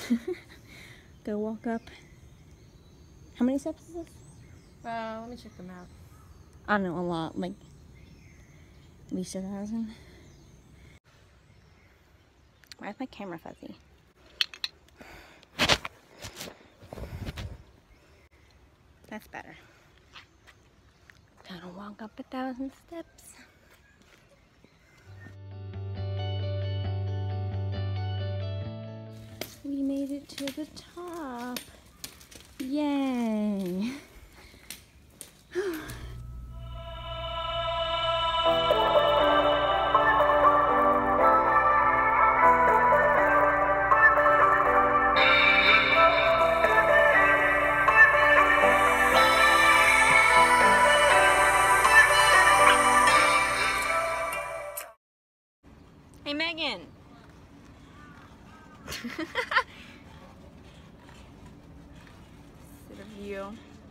Go walk up. How many steps is this? Let me check them out. I don't know, a lot. Like, at least 1,000. Why is my camera fuzzy? That's better. Gotta walk up 1,000 steps. We made it to the top. Yay! Hey, Megan! Sit of you.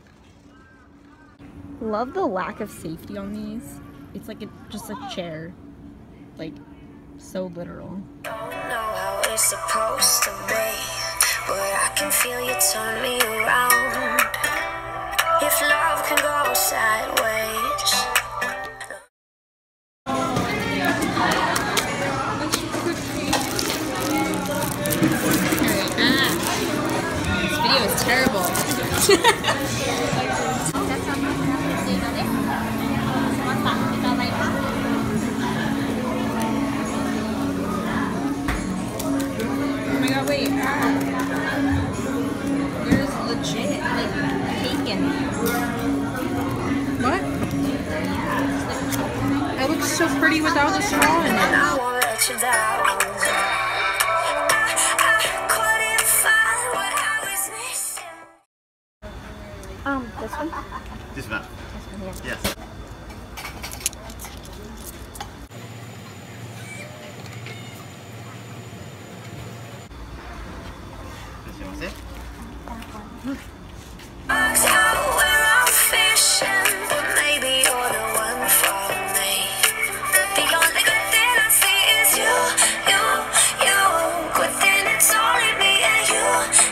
Love the lack of safety on these. It's like just a chair. Like, so literal. Don't know how it's supposed to be, but I can feel you turn me around. If love can go sideways. This video is terrible. Oh my god, wait. There's legit, like, cake in there. What? That looks so pretty without the straw in And it. I won't let you down. I couldn't find what I was missing. This one? This one? This one, yeah. Yes. Marks out where I'm fishing, but maybe you're the one for me. The only good thing I see is you. Good thing it's only me and you.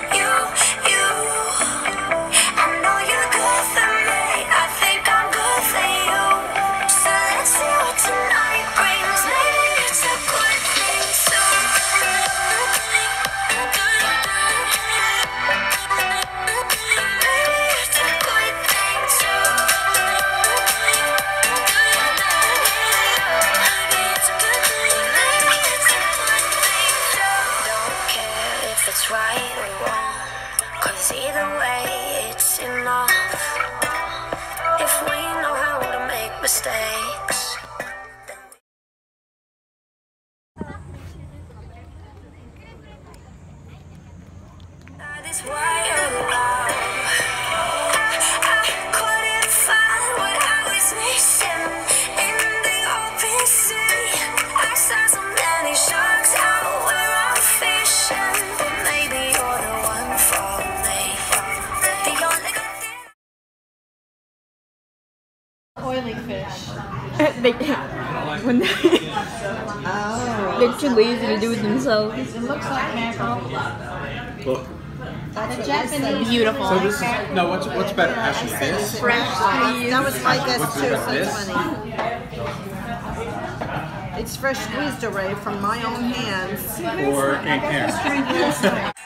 I know you're good for me. I think I'm good for you. So let's see what tonight brings. Maybe it's a good thing too. It's right or wrong, 'cause either way it's enough. If we know how to make mistakes, that is why you're love. I couldn't find what I was missing in the open sea. I saw so many sharks out where I'm fishing. Maybe you're the one for me. The only good thing. Oily fish. They're too lazy to do it themselves. It looks like mackerel. Look. The Japanese. Beautiful. So this is no. What's better, actually? This Fresh squeezed. That was my guess What's too, it, so this? it's funny. It's fresh squeezed already from my own hands. or in here?